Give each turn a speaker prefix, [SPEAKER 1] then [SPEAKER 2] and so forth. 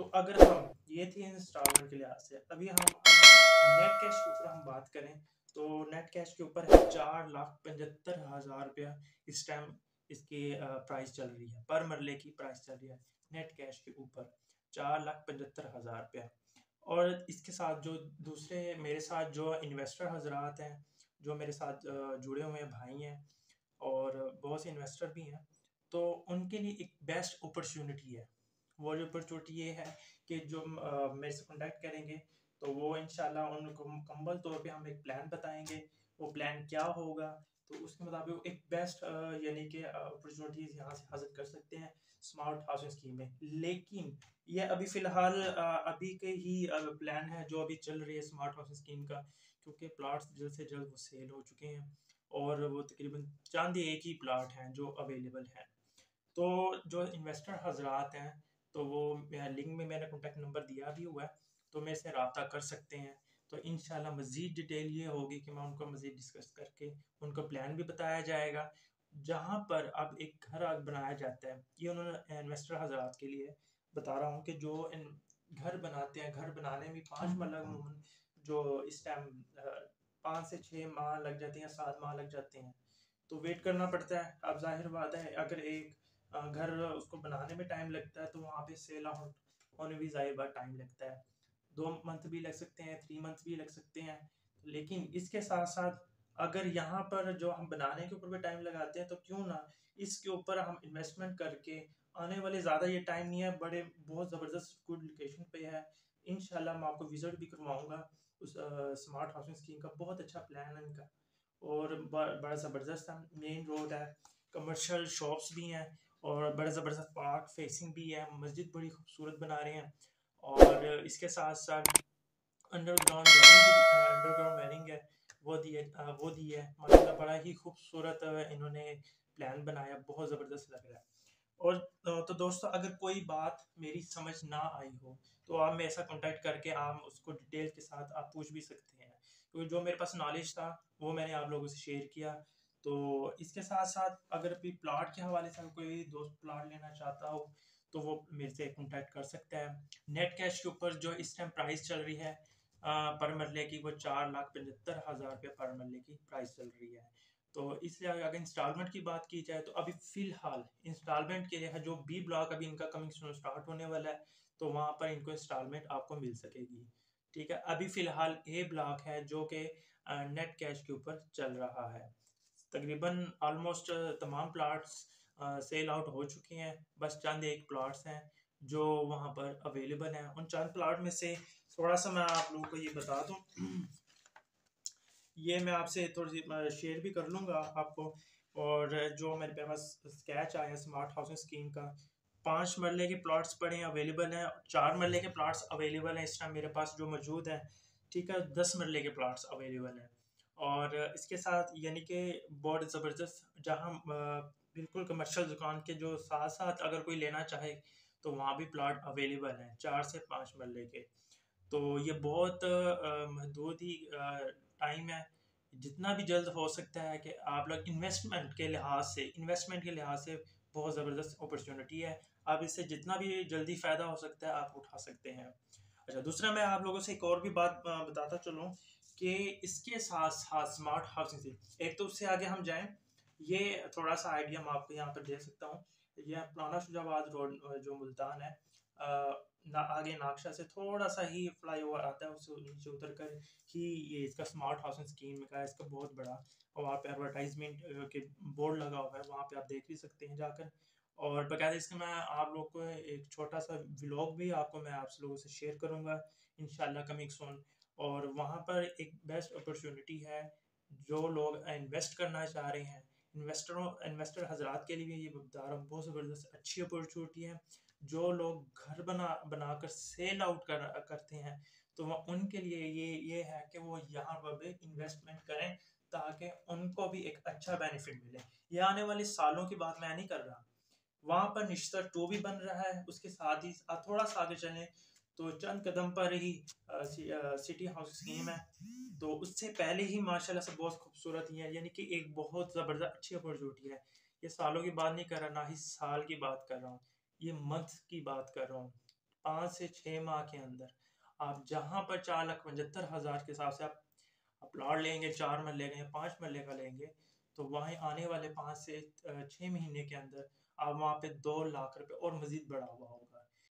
[SPEAKER 1] तो अगर हम ये थी इंस्टॉलमेंट के लिहाज से, अभी हम नेट कैश के ऊपर हम बात करें तो नेट कैश के ऊपर है 4,75,000 रुपया इस टाइम इसकी प्राइस चल रही है, पर मरले की प्राइस चल रही है नेट कैश के ऊपर 4,75,000 रुपया। और इसके साथ जो दूसरे मेरे साथ जो इन्वेस्टर हजरात हैं, जो मेरे साथ जुड़े हुए भाई हैं और बहुत से इन्वेस्टर भी हैं, तो उनके लिए एक बेस्ट अपॉर्चुनिटी है। वो जो अपॉर्चुनिटी ये है कि जो मेरे से कॉन्टैक्ट करेंगे तो वो इंशाल्लाह उनको मुकम्मल तौर पे हम एक प्लान बताएंगे। वो प्लान क्या होगा तो उसके मुताबिक वो एक बेस्ट यानी कि अपॉर्चुनिटीज़ यहाँ से हासिल कर सकते हैं स्मार्ट हाउसिंग स्कीम में। लेकिन ये अभी फ़िलहाल अभी के ही प्लान है जो अभी चल रही है स्मार्ट हाउसिंग स्कीम का, क्योंकि प्लाट्स जल्द से जल्द वो सेल हो चुके हैं और वो तकरीबन चंद एक ही प्लाट हैं जो अवेलेबल हैं। तो जो इन्वेस्टर हजरात हैं तो वो लिंक में मैंने कॉन्टैक्ट नंबर दिया भी हुआ है, तो मेरे से रब्ता कर सकते हैं। तो इंशाल्लाह मज़ीद डिटेल ये होगी कि मैं उनको मज़ीद डिस्कस करके उनको प्लान भी बताया जाएगा। जहाँ पर अब एक घर अब बनाया जाता है, ये उन्होंने इन्वेस्टर हजरात के लिए बता रहा हूँ कि जो घर बनाते हैं, घर बनाने में 5 मरला अमूमन जो इस टाइम 5 से 6 माह लग जाते हैं, 7 माह लग जाते हैं, तो वेट करना पड़ता है। अब जाहिर बात है अगर एक घर उसको बनाने में टाइम लगता है तो वहाँ पे सेल आउट होने भी जाहिर बात टाइम लगता है। 2 मंथ भी लग सकते हैं, 3 मंथ भी लग सकते हैं। लेकिन इसके साथ साथ अगर यहाँ पर जो हम बनाने के ऊपर भी टाइम लगाते हैं तो क्यों ना इसके ऊपर हम इन्वेस्टमेंट करके आने वाले ज़्यादा ये टाइम नहीं है, बड़े बहुत ज़बरदस्त गुड लोकेशन पे है। इंशाल्लाह मैं आपको विजिट भी करवाऊँगा उस स्मार्ट हाउसिंग स्कीम का। बहुत अच्छा प्लान है इनका और बड़ा ज़बरदस्त है। मेन रोड है, कमर्शियल शॉप्स भी हैं और बड़ा ज़बरदस्त पार्क फेसिंग भी है। मस्जिद बड़ी खूबसूरत बना रहे हैं और इसके साथ साथ अंडरग्राउंड वायरिंग है, वो दी है माशाल्लाह। बड़ा ही खूबसूरत इन्होंने प्लान बनाया, बहुत ज़बरदस्त लग रहा है। और तो दोस्तों अगर कोई बात मेरी समझ ना आई हो तो आप मेरे साथ कांटेक्ट करके आप उसको डिटेल के साथ आप पूछ भी सकते हैं, क्योंकि जो मेरे पास नॉलेज था वो मैंने आप लोगों से शेयर किया। तो इसके साथ साथ अगर भी प्लाट के हवाले से कोई दोस्त प्लाट लेना चाहता हो तो वो मेरे से कांटेक्ट कर सकता है। नेट कैश के ऊपर जो इस टाइम प्राइस चल रही है पर मरले की, वो 4,75,000 रुपये पर मरले की प्राइस चल रही है। तो इसलिए अगर इंस्टॉलमेंट की बात की जाए तो अभी फ़िलहाल इंस्टॉलमेंट के लिए है जो बी ब्लॉक अभी इनका कमिंग सून स्टार्ट होने वाला है, तो वहाँ पर इनको इंस्टॉलमेंट आपको मिल सकेगी। ठीक है, अभी फ़िलहाल ए ब्लॉक है जो कि नेट कैश के ऊपर चल रहा है। तकरीबन ऑलमोस्ट तमाम प्लाट्स सेल आउट हो चुके हैं, बस चंद एक प्लाट्स हैं जो वहाँ पर अवेलेबल हैं। उन चंद प्लाट में से थोड़ा सा मैं आप लोगों को ये बता दूँ, ये मैं आपसे थोड़ी सी शेयर भी कर लूँगा आपको। और जो मेरे पास स्केच आया स्मार्ट हाउसिंग स्कीम का, 5 मरले के प्लॉट्स पड़े हैं अवेलेबल हैं, 4 मरले के प्लॉट्स अवेलेबल हैं इस टाइम मेरे पास जो मौजूद हैं। ठीक है, 10 मरले के प्लॉट्स अवेलेबल हैं। और इसके साथ यानी कि बहुत ज़बरदस्त, जहाँ बिल्कुल कमर्शियल दुकान के जो साथ साथ अगर कोई लेना चाहे तो वहाँ भी प्लॉट अवेलेबल हैं 4 से 5 मरले के। तो ये बहुत महदूद ही टाइम है। जितना भी जल्द हो सकता है कि आप लोग इन्वेस्टमेंट के लिहाज से बहुत ज़बरदस्त अपॉर्चुनिटी है। आप इससे जितना भी जल्दी फ़ायदा हो सकता है आप उठा सकते हैं। अच्छा, दूसरा मैं आप लोगों से एक और भी बात बताता चलूँ कि इसके साथ साथ स्मार्ट हाउसिंग से एक तो उससे आगे हम जाएं, ये थोड़ा सा आइडिया मैं आपको यहाँ पर दे सकता हूँ। यह पुराना शुजाबाद रोड जो मुल्तान है, आगे नागशा से थोड़ा सा ही फ्लाई ओवर आता है, उससे नीचे उतर कर ही ये इसका स्मार्ट हाउसिंग स्कीम का है, इसका बहुत बड़ा। और वहाँ पे एडवर्टाइजमेंट के बोर्ड लगा हुआ है, वहाँ पे आप देख भी सकते हैं जाकर। और बकायदा इसका मैं आप लोग को एक छोटा सा व्लॉग भी आपको मैं आप लोगों से शेयर करूँगा इंशाल्लाह कमिंग सून। और वहाँ पर एक बेस्ट अपॉर्चुनिटी है जो लोग इन्वेस्ट करना चाह रहे हैं, इन्वेस्टर हजरात के लिए भी ये बता रहा हूँ, बहुत ज़बरदस्त अच्छी अपॉर्चुनिटी है। जो लोग घर बनाकर सेल आउट करते हैं तो वह उनके लिए ये है कि वो यहाँ पर भी इन्वेस्टमेंट करें ताकि उनको भी एक अच्छा बेनिफिट मिले। ये आने वाले सालों की बात मैं नहीं कर रहा। वहाँ पर निश्चित टू भी बन रहा है, उसके साथ ही थोड़ा सा आगे चलें तो चंद कदम पर ही सिटी हाउस स्कीम है। तो उससे पहले ही माशाल्लाह से बहुत खूबसूरत ही है, यानी कि एक बहुत ज़बरदस्त अच्छी अपॉर्चुनिटी है। ये सालों की बात नहीं कर रहा, ना ही साल की बात कर रहा हूँ, ये मंथ की बात कर रहा हूँ। 5 से 6 माह के अंदर आप जहाँ पर 4,75,000 के हिसाब से आप प्लॉट लेंगे, 4 मरले का या 5 मरले का लेंगे, तो वहीं आने वाले 5 से 6 महीने के अंदर आप वहाँ पे 2 लाख रुपए और मज़ीद बढ़ा हुआ होगा।